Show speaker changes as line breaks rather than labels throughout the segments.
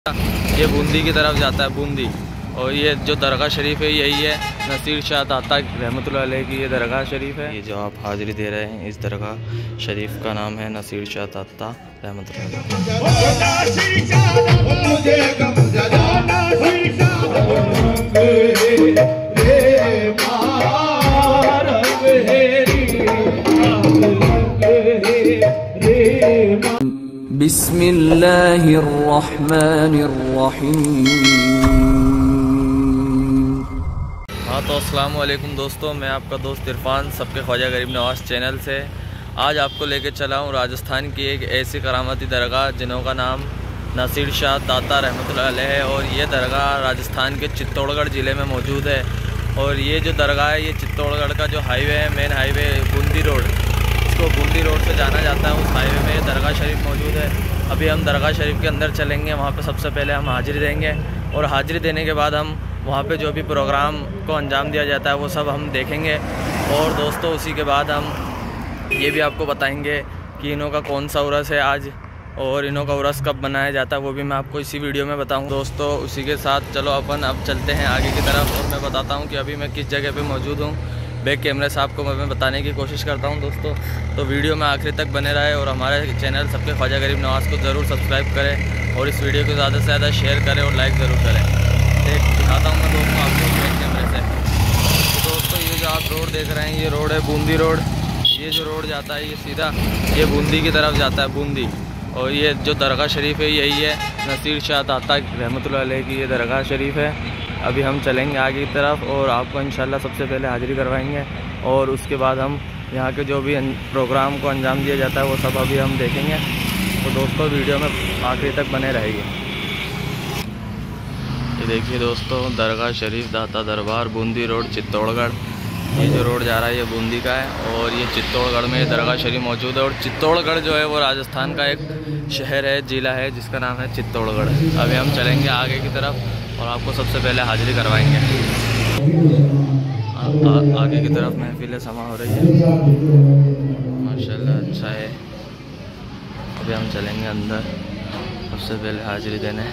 ये बूंदी की तरफ जाता है, बूंदी। और ये जो दरगाह शरीफ है यही है नसीर शाह दाता रहमतुल्लाह अलैह की, ये दरगाह शरीफ है। ये जो आप हाज़िरी दे रहे हैं इस दरगाह शरीफ का नाम है नसीर शाह दाता रहमतुल्लाह अलैह।
बिस्मिल्लाहिर्रहमानिर्रहीम।
हाँ तो अस्सलाम वालेकुम दोस्तों, मैं आपका दोस्त इरफान सबके ख्वाजा गरीब नवाज़ चैनल से आज आपको लेके चला हूँ राजस्थान की एक ऐसी करामती दरगाह जिन्हों नाम नसीर शाह दाता रहमतुल्लाह अलैह है। और ये दरगाह राजस्थान के चित्तौड़गढ़ ज़िले में मौजूद है। और ये जो दरगाह है ये चित्तौड़गढ़ का जो हाईवे है, मेन हाईवे बूंदी रोड, इसको बूंदी रोड से जाना जाता है। उस हाईवे में ये दरगाह शरीफ मौजूद है। अभी हम दरगाह शरीफ के अंदर चलेंगे, वहाँ पे सबसे पहले हम हाज़िरी देंगे और हाज़िरी देने के बाद हम वहाँ पे जो भी प्रोग्राम को अंजाम दिया जाता है वो सब हम देखेंगे। और दोस्तों उसी के बाद हम ये भी आपको बताएंगे कि इन्हों का कौन सा उर्स है आज और इन्हों का उर्स कब मनाया जाता है, वो भी मैं आपको इसी वीडियो में बताऊँ। दोस्तों उसी के साथ चलो अपन अब चलते हैं आगे की तरफ और मैं बताता हूँ कि अभी मैं किस जगह पर मौजूद हूँ। बैक कैमरे से आपको मैं बताने की कोशिश करता हूं दोस्तों, तो वीडियो में आखिर तक बने रहे और हमारे चैनल सबके ख्वाजा गरीब नवाज़ को ज़रूर सब्सक्राइब करें और इस वीडियो को ज़्यादा से ज़्यादा शेयर करें और लाइक ज़रूर करें। दिखाता हूं मैं दोस्तों आपको बैक कैमरे से। तो दोस्तों ये जो आप रोड देख रहे हैं ये रोड है बूंदी रोड। ये जो रोड जाता है ये सीधा ये बूंदी की तरफ जाता है, बूंदी। और ये जो दरगाह शरीफ है यही है नसीर शाह दाता रहमतुल्लाह अलैह की, ये दरगाह शरीफ है। अभी हम चलेंगे आगे की तरफ और आपको इंशाल्लाह सबसे पहले हाज़िरी करवाएंगे और उसके बाद हम यहाँ के जो भी प्रोग्राम को अंजाम दिया जाता है वो सब अभी हम देखेंगे। तो दोस्तों वीडियो में आखिरी तक बने रहेंगे। ये देखिए दोस्तों दरगाह शरीफ दाता दरबार बूंदी रोड चित्तौड़गढ़। ये जो रोड जा रहा है ये बूंदी का है और ये चित्तौड़गढ़ में दरगाह शरीफ मौजूद है। और चित्तौड़गढ़ जो है वो राजस्थान का एक शहर है, ज़िला है जिसका नाम है चित्तौड़गढ़। अभी हम चलेंगे आगे की तरफ और आपको सबसे पहले हाज़िरी करवाएंगे। आगे की तरफ महफिल समा हो रही है माशाल्लाह, अच्छा है। अभी हम चलेंगे अंदर सबसे पहले हाज़िरी देने।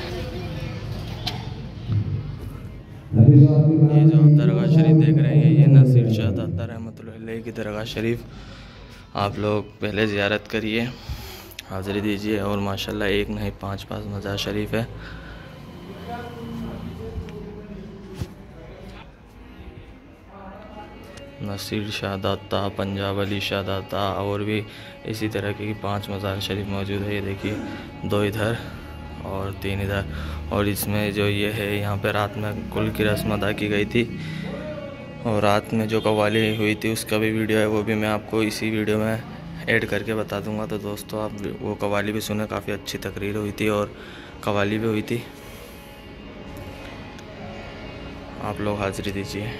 ये जो दरगाह शरीफ देख रहे हैं ये नसीर शाह दाता रहमतुल्लाह अलैह की दरगाह शरीफ। आप लोग पहले ज़ियारत करिए, हाज़िरी दीजिए और माशाल्लाह एक नहीं 5 मज़ार शरीफ है। नसीर शाह दाता, पंजाब अली शाह दाता और भी इसी तरह की 5 मज़ार शरीफ मौजूद है। ये देखिए 2 इधर और 3 इधर। और इसमें जो ये है यहाँ पे रात में कुल की रस्म अदा की गई थी और रात में जो कव्वाली हुई थी उसका भी वीडियो है, वो भी मैं आपको इसी वीडियो में ऐड करके बता दूंगा। तो दोस्तों आप वो कव्वाली भी सुने, काफ़ी अच्छी तकरीर हुई थी और कव्वाली भी हुई थी। आप लोग हाज़िरी दीजिए।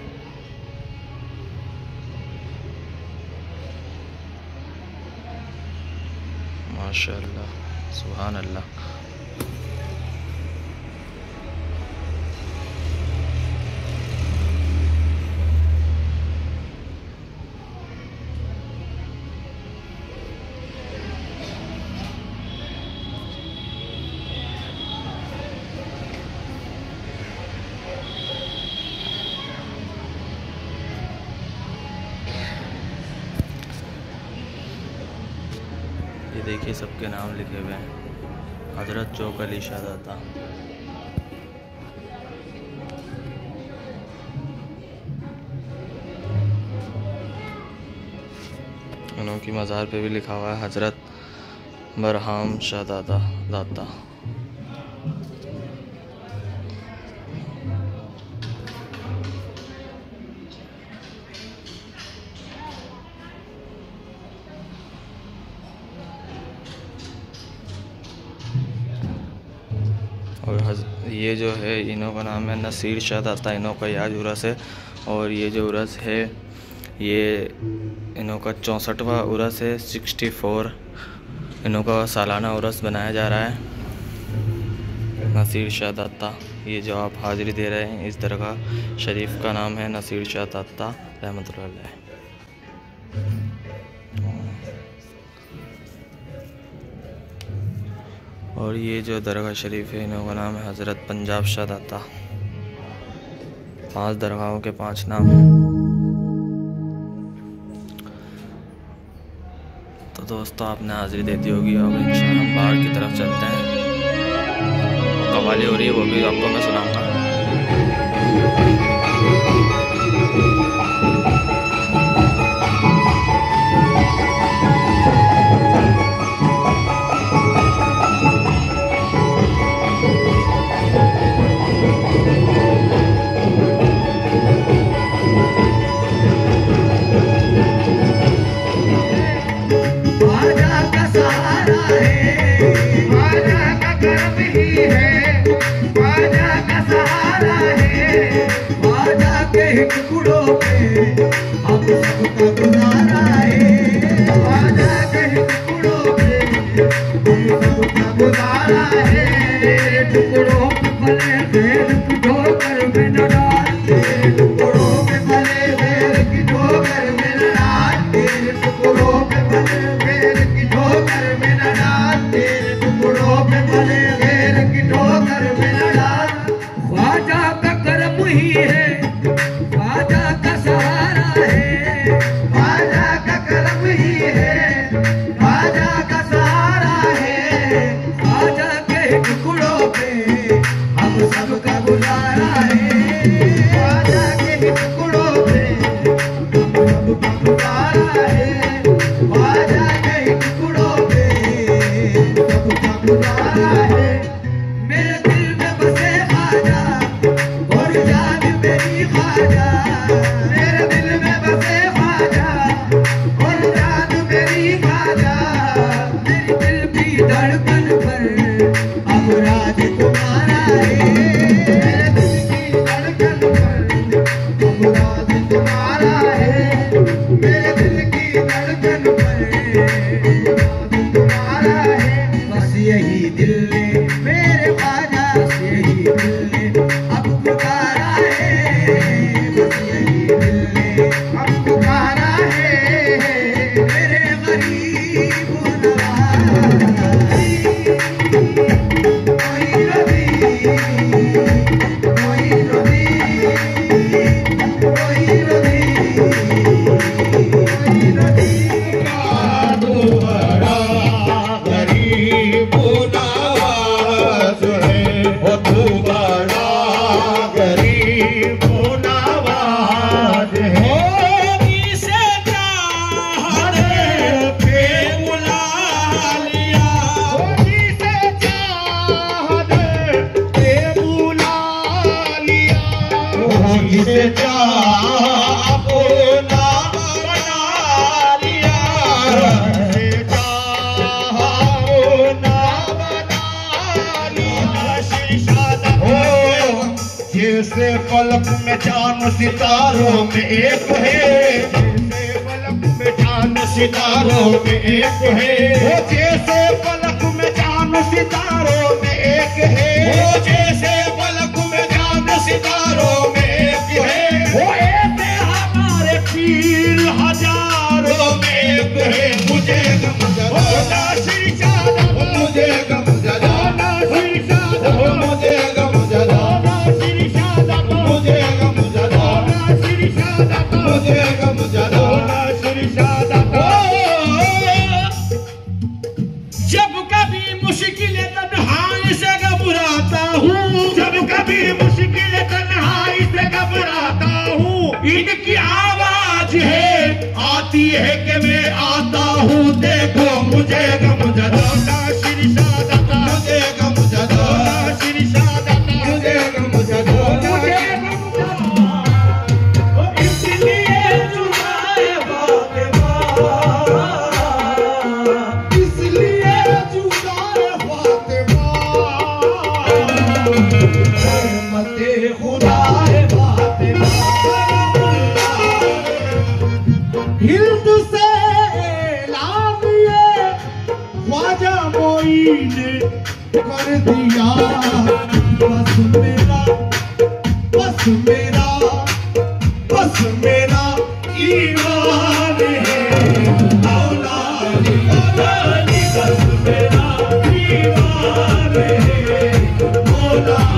माशाअल्लाह, सुभान अल्लाह। ये देखिए सबके नाम लिखे हुए हैं। हज़रत चौक अली शाह दाता, उनकी मज़ार पे भी लिखा हुआ है हज़रत बरहाम शाह दाता। और ये जो है इन्हों का नाम है नसीर शाह दाता, इन्हों का याद उर्स है। और ये जो उर्स है ये इन्हों का 64वां उर्स है, 64 इन्हों का सालाना उर्स बनाया जा रहा है नसीर शाह दाता। ये जो आप हाज़िरी दे रहे हैं इस दरगाह शरीफ का नाम है नसीर शाह दाता रहमतुल्लाह अलैह। और ये जो दरगाह शरीफ है इनका नाम है हज़रत पंजाब शाह दाता। 5 दरगाहों के 5 नाम हैं। तो दोस्तों आपने हाज़िरी दे दी होगी। अब इंशाअल्लाह हम बाहर की तरफ चलते हैं। कव्वाली हो रही है, वो भी आपको मैं सुनाऊँगा।
टुकड़ों पे हम सबका गुजारा है। वादा के टुकड़ों पे हम सबका गुजारा है। टुकड़ों पे भले भेद की ठोकर में न डालते। टुकड़ों पे भले भेद की ठोकर में न डालते। टुकड़ों पे भले भेद की ठोकर में न डालते। टुकड़ों पे भले भेद की ठोकर में न डालते। ख्वाजा का करम ही है, ख्वाजा का सहारा है। ख्वाजा का करम ही है, ख्वाजा का सहारा है। ख्वाजा के टुकड़ों पे हम सबका गुजारा है। ख्वाजा के टुकड़ों पे हम सबका गुजारा है। ख्वाजा के टुकड़ों पे सबका गुजारा है। मेरे दिल में बसे ख्वाजा और जान मेरी ख्वाजा। मेरे दिल में बसे ख्वाजा और जान मेरी ख्वाजा। मेरी दिल की धड़कन पर अब राज तुम्हारा है। मेरे दिल की धड़कन पर अब राज तुम्हारा है। मेरे दिल की धड़कन पर राज तुम्हारा है। बस यही दिल ने मेरे ख्वाजा, बस यही दिल ने अब पुकारा है। बस यही दिल ने अब पुकारा है। मेरे गरीब नवाज़ कोई रवि, कोई रवि, कोई रवि, कोई रवि।
तू बड़ा गरीब नवाज़ है, ओ तू बड़ा गरीब नवाज़ है। जिसे चाहे पे बुला लिया, जिसे चाहे पे बुला लिया, जिसे चाहे अपना बना लिया, जिसे चाहे अपना बना लिया। शीशादा हो जैसे पलक में चांद सितारों में एक है। जैसे पलक में चांद सितारों में एक है। वो जैसे पलक में चांद सितारों में एक है। वो जैसे पलक में चांद सितारों में एक है। वो ऐसे हमारे पीर हजारों में एक है। मुझे गम ज़दा शीशादा, मुझे गम ज़दा शीशादा, मुझे गम ज़दा शीशादा, मुझे गम ज़दा शीशादा, मुझे गम ज़दा शीशादा। जब कभी मुश्किल तन्हाई से घबराता हूँ, जब कभी मुश्किल तन्हाई से घबराता हूँ, इनकी आवाज है आती है कि मैं आता हूँ। देखो मुझे गम ज़दा शीशादा, मुझे गम ज़दा शीशादा, मुझे गम ज़दा, मुझे गम ज़दा। इसलिए जुदाए फातिमा, इसलिए जुदाए फातिमा, रहमते खुदा है फातिमा। हिंद से ऐलान ये ख्वाजा मोई ने कर दिया। बस मेरा, बस मेरा, बस मेरा ईमान है। औलादी औलादी बस मेरा ईमान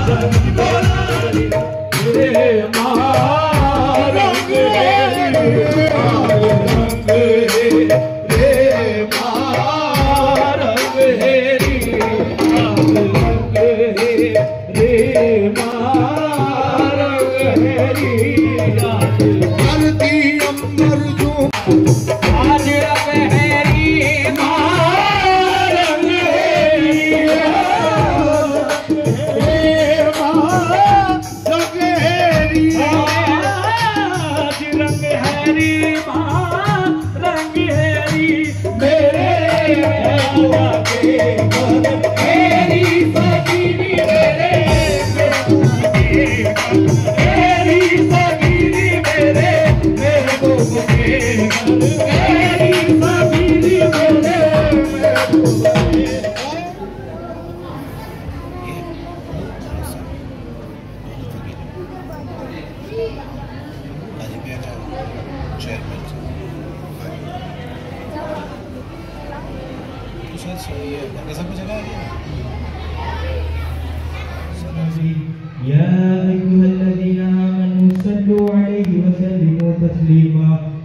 या अय्युहल्लज़ीना आमनू सल्लु अलैहि व सल्लिमू तस्लीमा।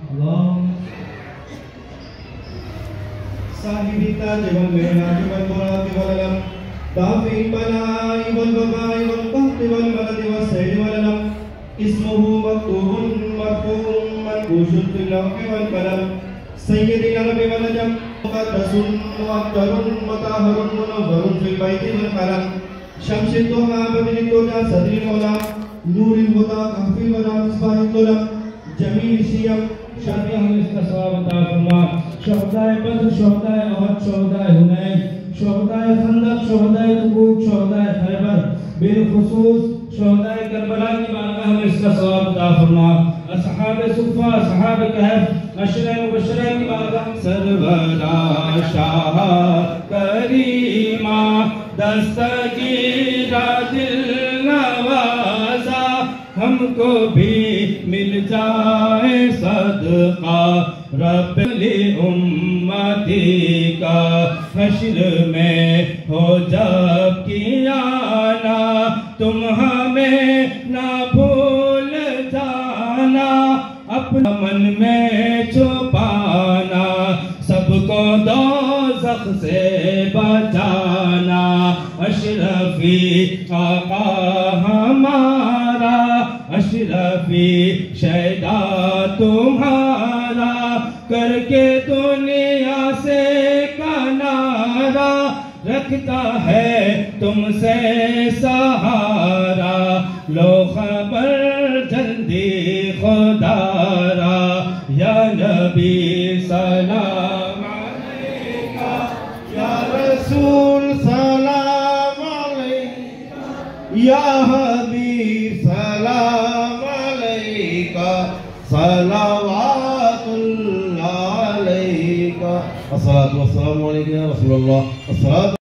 साहिबी ताज वल मेराज वल बुराक वल अलम दाफी बलाई वल वबाई वल कहत वल मरद वल सैद वल अलम इस्मुहु मक्तूबुन मरफूउन मनकूशुन फिल लौह वल कलम सय्यदुल अरब वल अजम मुक़द्दसुन मुअत्तरुन मुताहरुन मुनव्वरुन फिल बैति वल कलम शम्सिद दुहा बदिल तुजा सदरी मौला नूरिल हुदा कहफी वला मिसबाहिल तुलम जमील शियम शाफी हम इसका सवाब अता फरमा। शहदाए बद्र शहदाए अहद शहदाए हुनैन शहदाए खंदक शहदाए तबूक शहदाए खैबर बिलखुसूस शहदाए करबला की बारगाह में इसका सवाब अता फरमा। असहाबे सुफ़ा असहाबे कहफ अशरे मुबशरे की बारगाह सरवरा शाह करीमा दस्तगीरा दिल नवाजा हमको भी मिल जाए सदका रब्बली उम्मती का हश्र में हो जब कियाना तुम हमें ना भूल जाना अपना मन में छुपाना सबको दोज़ख से बचाना अशरफी आका हमारा अशरफी शैदा तुम्हारा करके दुनिया से किनारा रखता है तुमसे सहारा लो खबर जल्दी खुदारा या नबी सलाम अलैका या रसूल सलाम अलैका या हबीब सलाम अलैका सलावातुल्लाह अलैका अस्सलातु वस्सलामु अलैका या रसूलल्लाह।